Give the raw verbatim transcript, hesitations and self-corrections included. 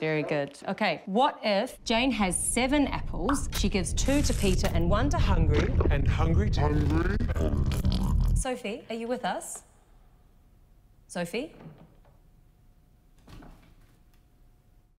Very good. Okay, what if Jane has seven apples, she gives two to Peter and one to Hungry. And Hungry to... Hungry? Sophie, are you with us? Sophie?